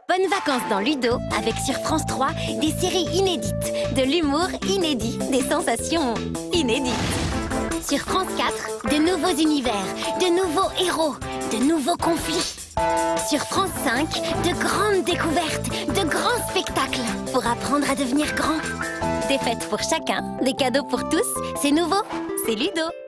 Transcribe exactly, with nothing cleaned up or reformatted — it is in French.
Bonnes vacances dans Ludo, avec sur France trois des séries inédites, de l'humour inédit, des sensations inédites. Sur France quatre, de nouveaux univers, de nouveaux héros, de nouveaux conflits. Sur France cinq, de grandes découvertes, de grands spectacles pour apprendre à devenir grand. Des fêtes pour chacun, des cadeaux pour tous, c'est nouveau, c'est Ludo.